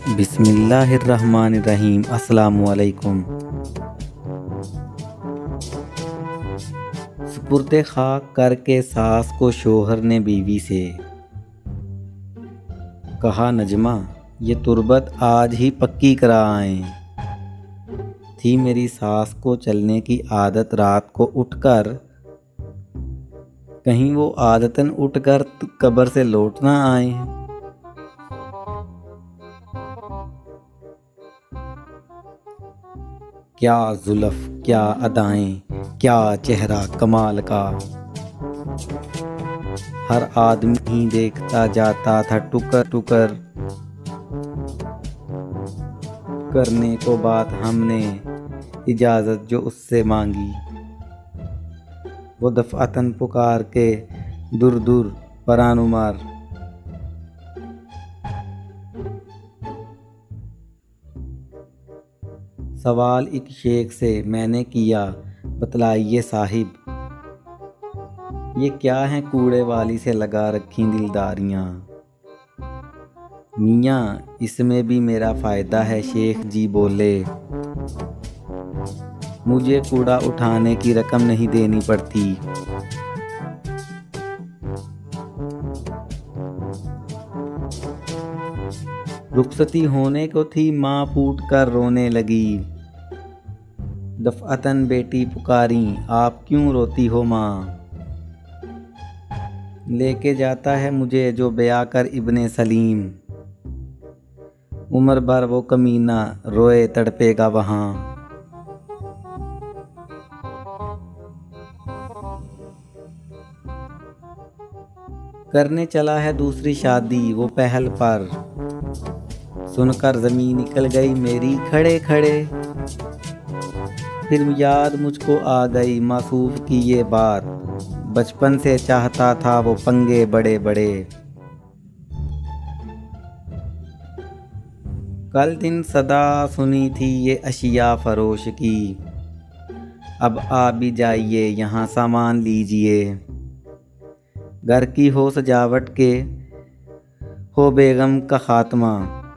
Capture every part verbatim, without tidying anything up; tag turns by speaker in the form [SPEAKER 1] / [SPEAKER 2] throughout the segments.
[SPEAKER 1] बिस्मिल्लाहिर्रहमानिर्रहीम। अस्सलामुअलैकुम। सुपुर्दे खाक करके सास को शोहर ने बीवी से कहा, नजमा ये तुरबत आज ही पक्की करा आएं। थी मेरी सास को चलने की आदत, रात को उठकर कहीं वो आदतन उठकर कब्र से लौट ना आए। क्या जुल्फ, क्या अदाएं, क्या चेहरा कमाल का। हर आदमी ही देखता जाता था टुकर टुकर। करने को बात हमने इजाज़त जो उससे मांगी, वो दफ़अतन पुकार के दूर दूर परानुमार। सवाल एक शेख से मैंने किया, बतलाइए साहिब, ये क्या है कूड़े वाली से लगा रखी दिलदारियाँ। मियाँ इसमें भी मेरा फ़ायदा है, शेख जी बोले। मुझे कूड़ा उठाने की रकम नहीं देनी पड़ती। रुखसती होने को थी, माँ फूट कर रोने लगी। दफ़अतन बेटी पुकारी, आप क्यों रोती हो माँ। लेके जाता है मुझे जो ब्याह कर इब्ने सलीम। उम्र भर वो कमीना रोए तड़पेगा वहाँ। करने चला है दूसरी शादी वो पहल पर, सुनकर ज़मीन निकल गई मेरी खड़े खड़े। फिर याद मुझको आ गई मासूफ की ये बात, बचपन से चाहता था वो पंगे बड़े बड़े। कल दिन सदा सुनी थी ये अशिया फरोश की, अब आ भी जाइए यहाँ सामान लीजिए। घर की हो सजावट के हो बेगम का खात्मा,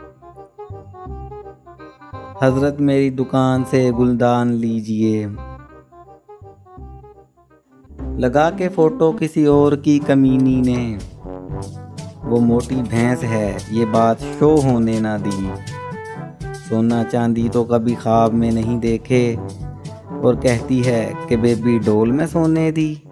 [SPEAKER 1] हजरत मेरी दुकान से गुलदान लीजिए। लगा के फोटो किसी और की कमीनी ने, वो मोटी भैंस है ये बात शो होने ना दी। सोना चांदी तो कभी ख्वाब में नहीं देखे, और कहती है कि बेबी डोल में सोने दी।